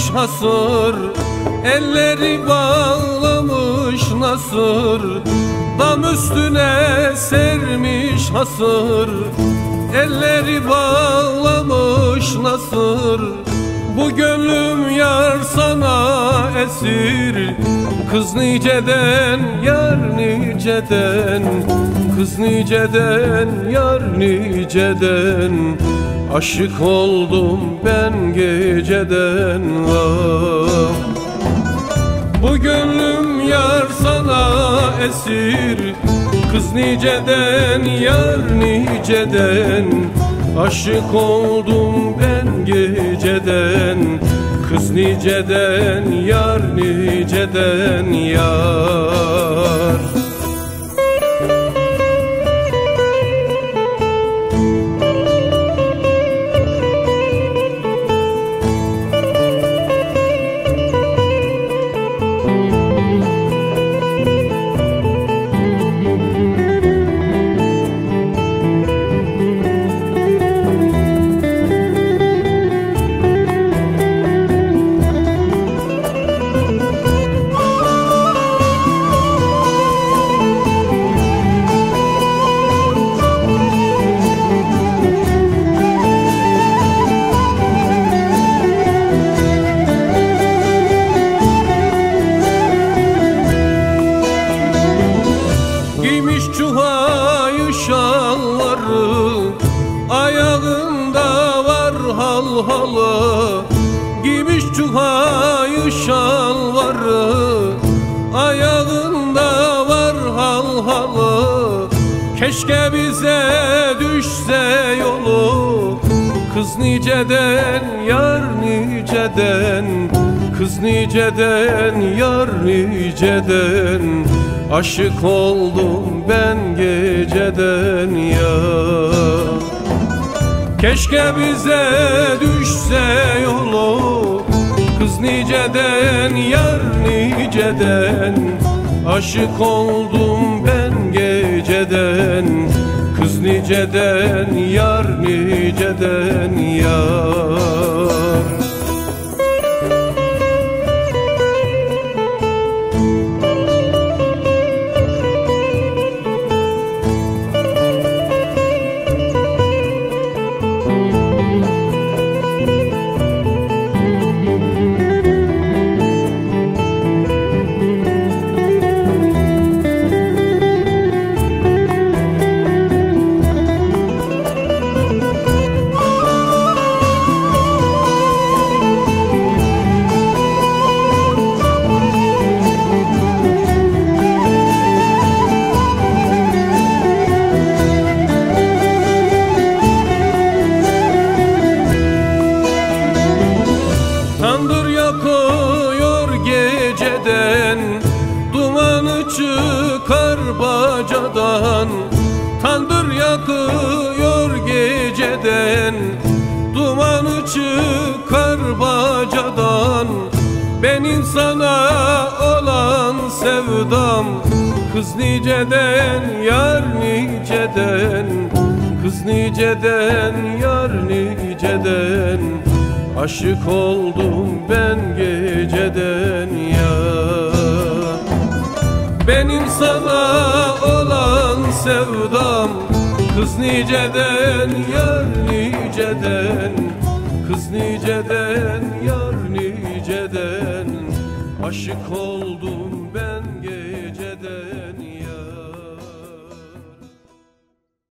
hasır, elleri bağlamış nasır, dam üstüne sermiş hasır, elleri bağlamış nasır. Bu gönlüm yar sana esir, kız niceden yar niceden, kız niceden yar niceden, aşık oldum ben geceden. Vah. Bu gönlüm yar sana esir, kız niceden yar niceden, aşık oldum ben geceden, kız niceden yar niceden yar. Çuhayı şalları, ayağında var hal halı. Giymiş çuhayı şalvarı, ayağında var hal halı. Keşke bize düşse yolu, kız niceden yar niceden, kız niceden yar niceden, aşık oldum ben geceden ya. Keşke bize düşse yolu, kız niceden yar niceden, aşık oldum ben geceden, kız niceden yar niceden yar. Tandır yakıyor geceden, dumanı çıkar bacadan. Tandır yakıyor geceden, dumanı çıkar bacadan. Benim sana olan sevdam, kız niceden yar niceden, kız niceden yar niceden, aşık oldum ben geceden ya. Benim sana olan sevdam, kız niceden yar niceden, kız niceden yar niceden, aşık oldum ben